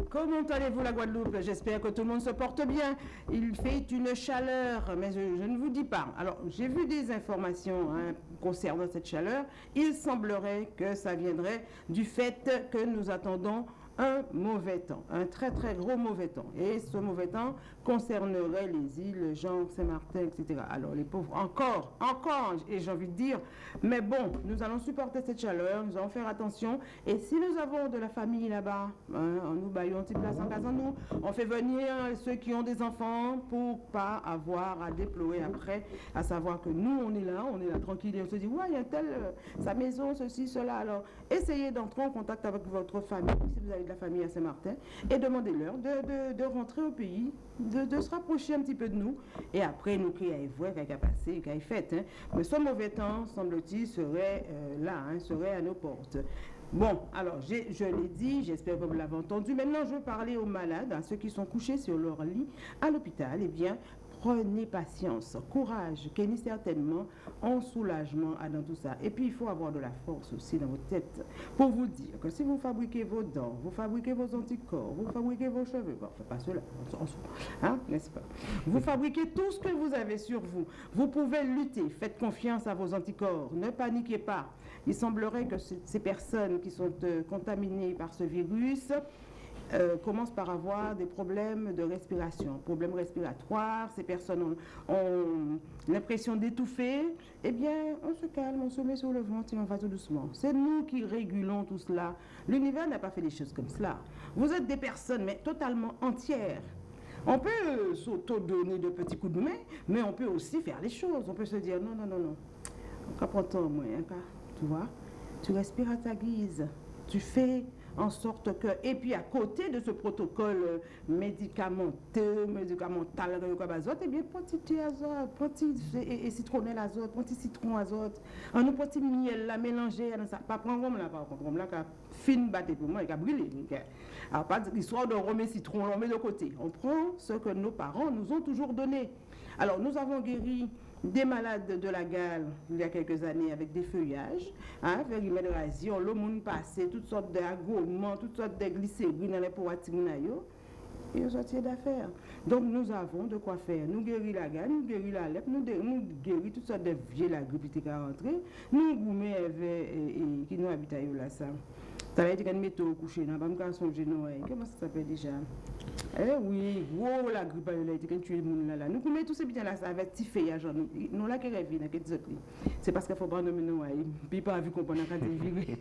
comment allez-vous la Guadeloupe? J'espère que tout le monde se porte bien. Il fait une chaleur, mais je ne vous dis pas. Alors, j'ai vu des informations concernant cette chaleur. Il semblerait que ça viendrait du fait que nous attendons un mauvais temps, un très très gros mauvais temps. Et ce mauvais temps concernerait les îles Jean, Saint-Martin, etc. Alors les pauvres, encore, et j'ai envie de dire, mais bon, nous allons supporter cette chaleur, nous allons faire attention. Et si nous avons de la famille là-bas, nous baillons une petite place en casa, nous, on fait venir ceux qui ont des enfants pour pas avoir à déplorer après, à savoir que nous, on est là tranquille, et on se dit, ouais, il y a sa maison, ceci, cela. Alors, essayez d'entrer en contact avec votre famille, si vous avez de la famille à Saint-Martin, et demandez-leur de rentrer au pays, de se rapprocher un petit peu de nous, et après nous crier à voir qu'elle a passé, qu'elle a fait. Mais ce mauvais temps, semble-t-il, serait là, serait à nos portes. Bon, alors, je l'ai dit, j'espère que vous l'avez entendu. Maintenant, je veux parler aux malades, à ceux qui sont couchés sur leur lit à l'hôpital. Eh bien, prenez patience, courage, qu'il y ait certainement un soulagement dans tout ça. Et puis, il faut avoir de la force aussi dans votre tête pour vous dire que si vous fabriquez vos dents, vous fabriquez vos anticorps, vous fabriquez vos cheveux, bon, enfin, pas cela, n'est-ce pas? Vous fabriquez tout ce que vous avez sur vous. Vous pouvez lutter, faites confiance à vos anticorps, ne paniquez pas. Il semblerait que ces personnes qui sont contaminées par ce virus commencent par avoir des problèmes de respiration, problèmes respiratoires, ces personnes ont l'impression d'étouffer, eh bien, on se calme, on se met sur le ventre et on va tout doucement. C'est nous qui régulons tout cela. L'univers n'a pas fait des choses comme cela. Vous êtes des personnes, mais totalement entières. On peut s'auto-donner de petits coups de main, mais on peut aussi faire les choses. On peut se dire, non, qu'apprends-toi, moi, tu vois, tu respires à ta guise, tu fais en sorte que, et puis à côté de ce protocole médicamental, eh bien, petit azote, petit citronnelle azote, petit citron azote, on nous petit miel la mélanger, pas prendre rhum là, par contre, rhum là, fine batté pour moi, il a brûlé. Alors, pas l'histoire de rhum et citron, on met de côté. On prend ce que nos parents nous ont toujours donné. Alors, nous avons guéri des malades de la gale il y a quelques années avec des feuillages, vérimèdrasion, le monde passé, toutes sortes d'agrolements, toutes sortes de glycérine dans les poitrinailles, et ils sortent d'affaires. Donc nous avons de quoi faire. Nous guérir la gale, nous guérir la lèpre, nous guérir toutes sortes de vieux la grippe qui est rentrée, nous goumer qui nous habitent là ça. Ça va être une météo couchée, dans le songer, comment ça s'appelle déjà? Eh oui, gros la grippe, elle a été tué le monde là. Nous mettons tous ces biens là, ça avec petit feuillage. Nous là qui rêvons, c'est parce qu'il faut prendre nous, puis pas vu qu'on prend quand il vire.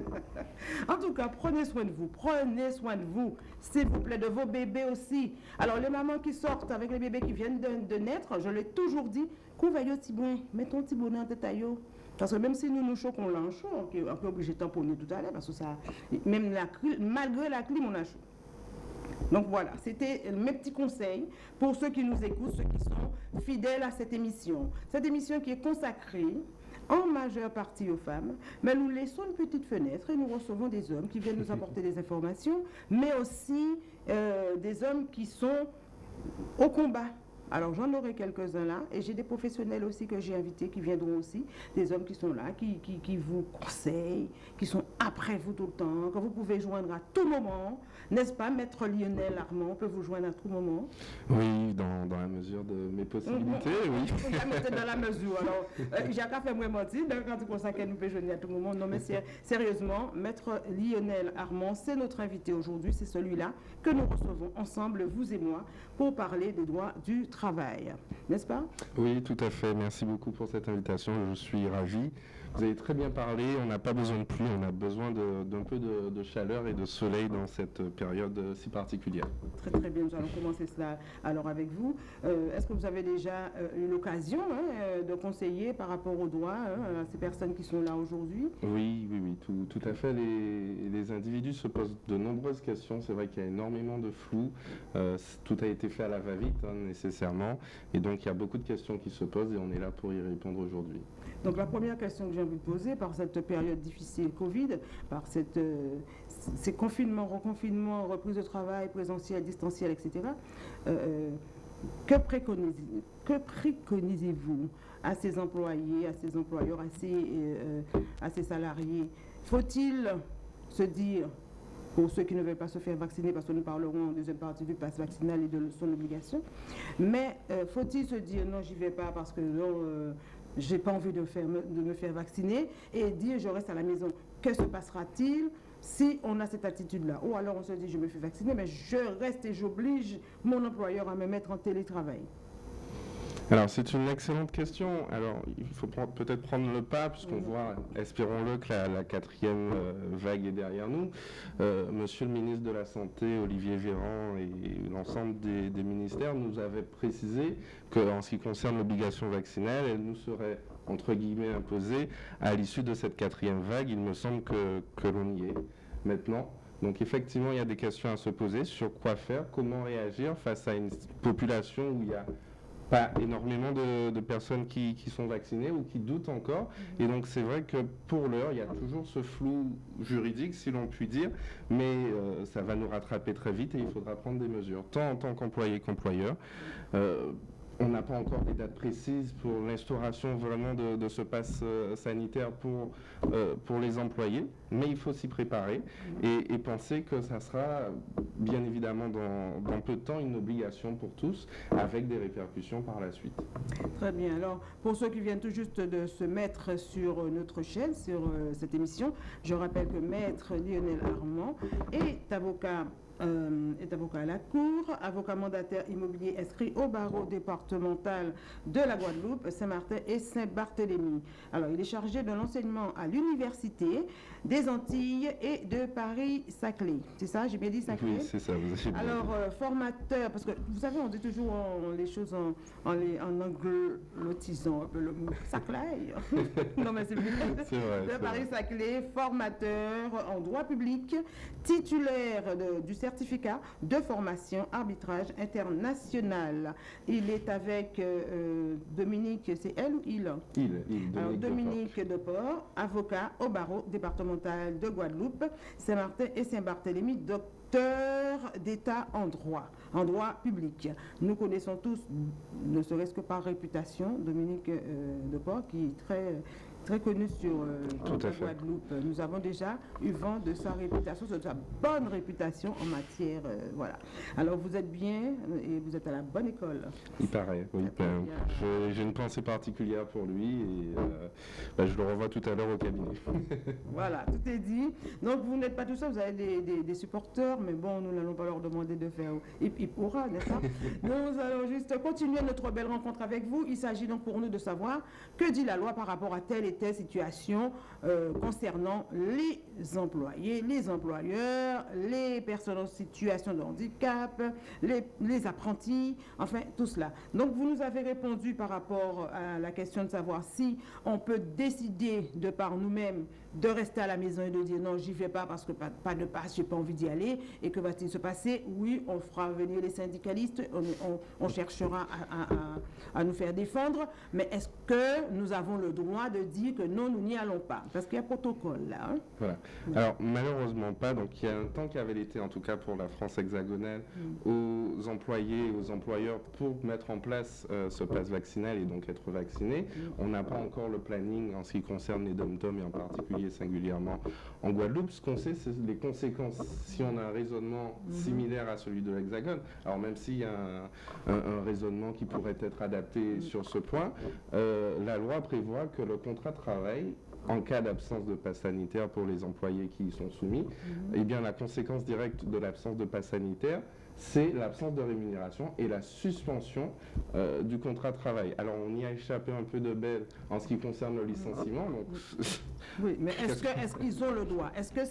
En tout cas, prenez soin de vous, s'il vous plaît, de vos bébés aussi. Alors les mamans qui sortent avec les bébés qui viennent de naître, je l'ai toujours dit, couvre aussi bien, mettons un petit bonnet en tête à eux. Parce que même si nous nous choquons là en chaud, on est obligé de tamponner tout à l'heure, parce que ça, même malgré la clim, on a chaud. Donc voilà, c'était mes petits conseils pour ceux qui nous écoutent, ceux qui sont fidèles à cette émission. Cette émission qui est consacrée en majeure partie aux femmes, mais nous laissons une petite fenêtre et nous recevons des hommes qui viennent nous apporter des informations, mais aussi des hommes qui sont au combat. Alors j'en aurai quelques-uns là, et j'ai des professionnels aussi que j'ai invités qui viendront aussi, des hommes qui sont là, qui vous conseillent, qui sont après vous tout le temps, que vous pouvez joindre à tout moment, n'est-ce pas, Maître Lionel Armand, peut vous joindre à tout moment? Oui, dans la mesure de mes possibilités, oui. Dans la mesure, alors, j'ai qu'à faire moi mentir, quand tu penses qu'elle nous peut joindre à tout moment, non mais sérieusement, Maître Lionel Armand, c'est notre invité aujourd'hui, c'est celui-là que nous recevons ensemble, vous et moi, pour parler des droits du travail, n'est-ce pas? Oui, tout à fait. Merci beaucoup pour cette invitation. Je suis ravi. Vous avez très bien parlé. On n'a pas besoin de pluie, on a besoin d'un peu de chaleur et de soleil dans cette période si particulière. Très très bien. Nous allons commencer cela alors avec vous. Est-ce que vous avez déjà eu l'occasion de conseiller par rapport aux droits à ces personnes qui sont là aujourd'hui? Oui, tout à fait. Les individus se posent de nombreuses questions. C'est vrai qu'il y a énormément de flou. Tout a été fait à la va-vite, nécessairement. Et donc, il y a beaucoup de questions qui se posent et on est là pour y répondre aujourd'hui. Donc, la première question que j'ai envie de poser, par cette période difficile Covid, par ces confinements, reconfinements, reprise de travail, présentiel, distanciel, etc., que préconisez-vous à ces employés, à ces employeurs, à ces salariés? Faut-il se dire, pour ceux qui ne veulent pas se faire vacciner, parce que nous parlerons en deuxième partie du pass vaccinal et de son obligation. Mais faut-il se dire non, j'y vais pas parce que non, j'ai pas envie de me faire vacciner, et dire je reste à la maison. Que se passera-t-il si on a cette attitude-là? Ou alors on se dit je me fais vacciner, mais je reste et j'oblige mon employeur à me mettre en télétravail. Alors c'est une excellente question. Alors il faut peut-être prendre le pas, puisqu'on voit, espérons-le, que la quatrième vague est derrière nous. Monsieur le ministre de la Santé, Olivier Véran, et l'ensemble des ministères nous avaient précisé qu'en ce qui concerne l'obligation vaccinale, elle nous serait entre guillemets imposée à l'issue de cette quatrième vague. Il me semble que l'on y est maintenant. Donc effectivement, il y a des questions à se poser sur quoi faire, comment réagir face à une population où il y a pas énormément de personnes qui sont vaccinées ou qui doutent encore. Et donc c'est vrai que pour l'heure, il y a toujours ce flou juridique, si l'on peut dire, mais ça va nous rattraper très vite et il faudra prendre des mesures, tant en tant qu'employé qu'employeur. On n'a pas encore des dates précises pour l'instauration vraiment de ce pass sanitaire pour les employés, mais il faut s'y préparer et penser que ça sera bien évidemment dans peu de temps une obligation pour tous, avec des répercussions par la suite. Très bien. Alors, pour ceux qui viennent tout juste de se mettre sur notre chaîne, sur cette émission, je rappelle que Maître Lionel Armand est avocat à la Cour, avocat mandataire immobilier inscrit au barreau départemental de la Guadeloupe, Saint-Martin et Saint-Barthélemy. Alors, il est chargé de l'enseignement à l'Université des Antilles et de Paris-Saclay. C'est ça, j'ai bien dit Saclay? Oui, c'est ça. Vous avez bien Alors, formateur, parce que vous savez, on dit toujours les choses en anglotisant un peu le mot Saclay. Non, mais c'est bien. C'est vrai. De Paris-Saclay, formateur en droit public, titulaire du certificat de formation arbitrage international. Il est avec Dominique, c'est elle ou il? Alors, Dominique Deport, avocat au barreau départemental de Guadeloupe, Saint-Martin et Saint-Barthélemy, docteur d'État en droit public. Nous connaissons tous, ne serait-ce que par réputation, Dominique Deport, qui est très connu sur la Guadeloupe. Nous avons déjà eu vent de sa réputation, de sa bonne réputation en matière. Voilà. Alors vous êtes bien et vous êtes à la bonne école. Il paraît, oui. J'ai une pensée particulière pour lui et je le revois tout à l'heure au cabinet. Voilà, tout est dit. Donc vous n'êtes pas tout seul, vous avez des supporters, mais bon, nous n'allons pas leur demander de faire il pourra, n'est-ce pas? Nous allons juste continuer notre belle rencontre avec vous. Il s'agit donc pour nous de savoir que dit la loi par rapport à telle et telle situation concernant les employés, les employeurs, les personnes en situation de handicap, les apprentis, enfin tout cela. Donc vous nous avez répondu par rapport à la question de savoir si on peut décider de par nous-mêmes de rester à la maison et de dire non, j'y vais pas parce que pas de passe, j'ai pas envie d'y aller. Et que va-t-il se passer? Oui, on fera venir les syndicalistes, on cherchera à nous faire défendre, mais est-ce que nous avons le droit de dire que non, nous n'y allons pas? Parce qu'il y a protocole là. Hein? Voilà. Alors malheureusement pas, donc il y a un temps qui avait été en tout cas pour la France hexagonale aux employés et aux employeurs pour mettre en place ce pass vaccinal et donc être vacciné. On n'a pas encore le planning en ce qui concerne les dom-tom et en particulier singulièrement en Guadeloupe. Ce qu'on sait, c'est les conséquences si on a un raisonnement similaire à celui de l'Hexagone. Alors même s'il y a un raisonnement qui pourrait être adapté sur ce point, la loi prévoit que le contrat de travail, en cas d'absence de pass sanitaire pour les employés qui y sont soumis, eh bien la conséquence directe de l'absence de pass sanitaire, c'est l'absence de rémunération et la suspension du contrat de travail. Alors on y a échappé un peu de belle en ce qui concerne le licenciement. Donc... Oui, mais est-ce qu'ils ont le droit?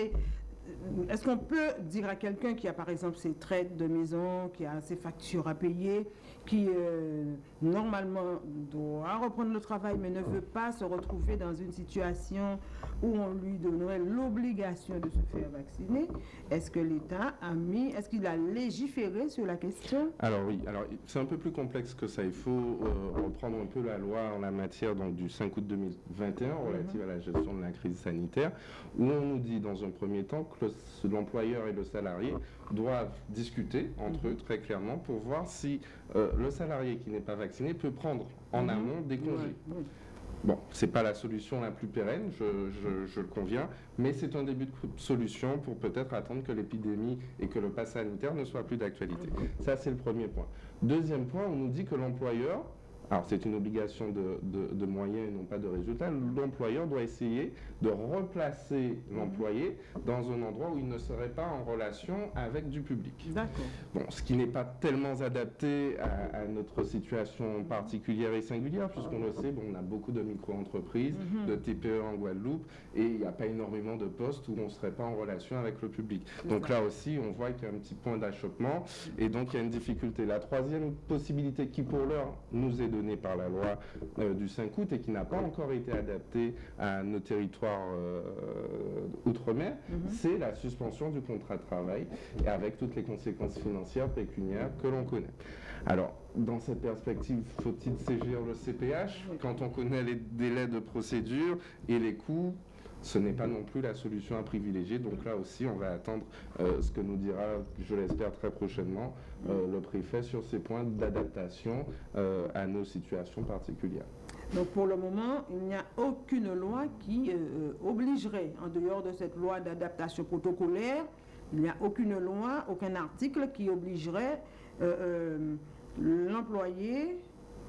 Est-ce qu'on peut dire à quelqu'un qui a par exemple ses traites de maison, qui a ses factures à payer, qui normalement doit reprendre le travail mais ne veut pas se retrouver dans une situation où on lui donnerait l'obligation de se faire vacciner? Est-ce que l'État est-ce qu'il a légiféré sur la question? Alors oui, alors c'est un peu plus complexe que ça. Il faut reprendre un peu la loi en la matière donc, du 5 août 2021 relative à la gestion de la crise sanitaire, où on nous dit dans un premier temps que l'employeur et le salarié doivent discuter entre eux très clairement pour voir si le salarié qui n'est pas vacciné peut prendre en amont des congés. Bon, ce n'est pas la solution la plus pérenne, je le conviens, mais c'est un début de solution pour peut-être attendre que l'épidémie et que le pass sanitaire ne soient plus d'actualité. Ça, c'est le premier point. Deuxième point, on nous dit que l'employeur, alors c'est une obligation de moyens et non pas de résultats, l'employeur doit essayer de replacer l'employé dans un endroit où il ne serait pas en relation avec du public. D'accord. Bon, ce qui n'est pas tellement adapté à notre situation particulière et singulière, puisqu'on le sait, bon, on a beaucoup de micro-entreprises, de TPE en Guadeloupe, et il n'y a pas énormément de postes où on ne serait pas en relation avec le public. Donc là aussi, on voit qu'il y a un petit point d'achoppement, et donc il y a une difficulté. La troisième possibilité qui, pour l'heure, nous est donnée par la loi du 5 août et qui n'a pas encore été adaptée à nos territoires outre-mer, c'est la suspension du contrat de travail, et avec toutes les conséquences financières, pécuniaires que l'on connaît. Alors, dans cette perspective, faut-il saisir le CPH quand on connaît les délais de procédure et les coûts? Ce n'est pas non plus la solution à privilégier. Donc là aussi, on va attendre ce que nous dira, je l'espère très prochainement, le préfet sur ces points d'adaptation à nos situations particulières. Donc pour le moment, il n'y a aucune loi qui obligerait, en dehors de cette loi d'adaptation protocolaire, il n'y a aucune loi, aucun article qui obligerait l'employé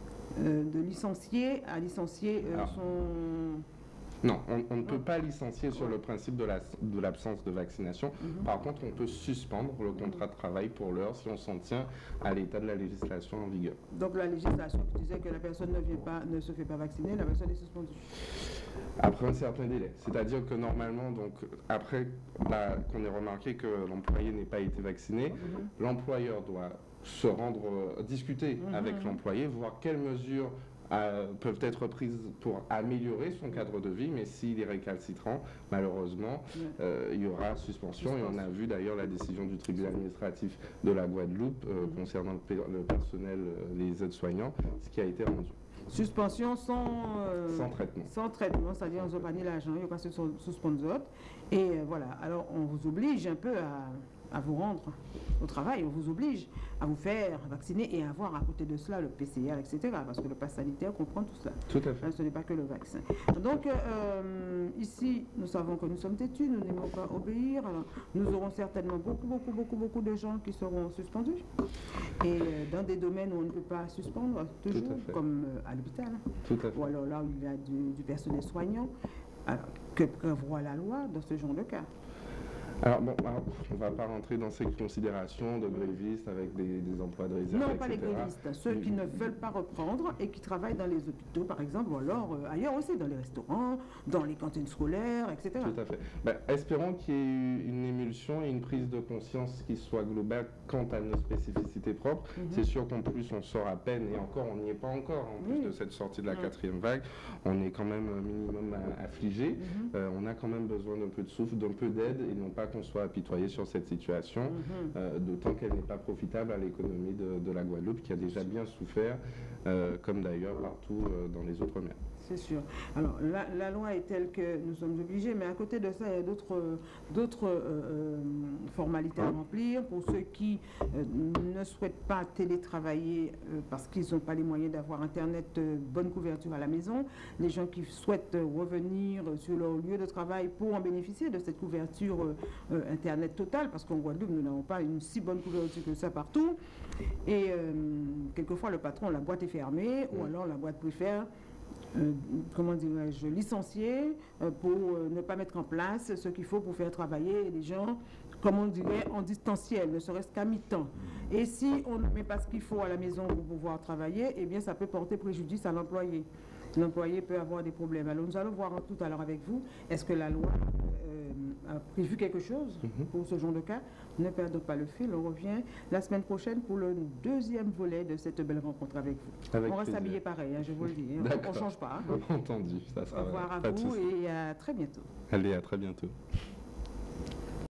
de licencier à licencier son... Non, on ne peut pas licencier sur le principe de l'absence de vaccination. Par contre, on peut suspendre le contrat de travail pour l'heure si on s'en tient à l'état de la législation en vigueur. Donc la législation qui disait que la personne ne se fait pas vacciner, la personne est suspendue. Après un certain délai. C'est-à-dire que normalement, donc, après qu'on ait remarqué que l'employé n'ait pas été vacciné, l'employeur doit se rendre, discuter avec l'employé, voir quelles mesures peuvent être prises pour améliorer son cadre de vie, mais s'il est récalcitrant, malheureusement, il y aura suspension. Et on a vu d'ailleurs la décision du tribunal administratif de la Guadeloupe concernant le personnel, les aides-soignants, ce qui a été rendu. Suspension sans traitement. Sans traitement, c'est-à-dire on ne pas ni l'argent, il n'y a pas de suspendre. Et voilà, alors on vous oblige un peu à vous rendre au travail, on vous oblige à vous faire vacciner et à avoir à côté de cela le PCR, etc. Parce que le pass sanitaire comprend tout cela. Tout à fait. Ce n'est pas que le vaccin. Donc ici, nous savons que nous sommes têtus, nous n'aimons pas obéir. Alors, nous aurons certainement beaucoup de gens qui seront suspendus. Et dans des domaines où on ne peut pas suspendre, toujours, comme à l'hôpital. Tout à fait. Ou alors là où il y a du personnel soignant. Alors, que prévoit la loi dans ce genre de cas? Alors bon, on ne va pas rentrer dans ces considérations de grévistes avec des emplois de réserve, non, etc. pas les grévistes, ceux qui ne veulent pas reprendre et qui travaillent dans les hôpitaux, par exemple, ou alors ailleurs aussi, dans les restaurants, dans les cantines scolaires, etc. Tout à fait. Espérons qu'il y ait une émulsion et une prise de conscience qui soit globale quant à nos spécificités propres. C'est sûr qu'en plus, on sort à peine, et encore, on n'y est pas encore, en plus de cette sortie de la quatrième vague, on est quand même minimum affligé. On a quand même besoin d'un peu de souffle, d'un peu d'aide, et non pas qu'on soit apitoyé sur cette situation, d'autant qu'elle n'est pas profitable à l'économie de la Guadeloupe, qui a déjà bien souffert, comme d'ailleurs partout dans les autres mers. C'est sûr. Alors, la loi est telle que nous sommes obligés, mais à côté de ça, il y a d'autres formalités à remplir. Pour ceux qui ne souhaitent pas télétravailler parce qu'ils n'ont pas les moyens d'avoir Internet, bonne couverture à la maison, les gens qui souhaitent revenir sur leur lieu de travail pour en bénéficier de cette couverture Internet totale, parce qu'en Guadeloupe, nous n'avons pas une si bonne couverture que ça partout. Et quelquefois, le patron, la boîte est fermée, ou alors la boîte préfère comment dirais-je, licencier pour ne pas mettre en place ce qu'il faut pour faire travailler les gens, comme on dirait, en distanciel, ne serait-ce qu'à mi-temps. Et si on ne met pas ce qu'il faut à la maison pour pouvoir travailler, eh bien ça peut porter préjudice à l'employé. L'employé peut avoir des problèmes. Alors nous allons voir tout à l'heure avec vous, est-ce que la loi a prévu quelque chose pour ce genre de cas? Ne perdons pas le fil, on revient la semaine prochaine pour le deuxième volet de cette belle rencontre avec vous. On reste habillé pareil, je vous le dis, on ne change pas. Entendu, ça sera. Au revoir à vous et à très bientôt. Allez, à très bientôt.